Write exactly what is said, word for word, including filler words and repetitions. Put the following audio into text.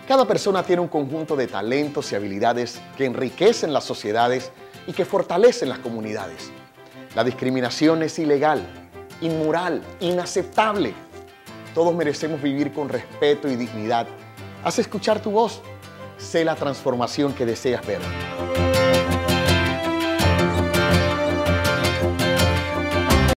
Cada persona tiene un conjunto de talentos y habilidades que enriquecen las sociedades y que fortalecen las comunidades. La discriminación es ilegal, inmoral, inaceptable. Todos merecemos vivir con respeto y dignidad. Haz escuchar tu voz. Sé la transformación que deseas ver.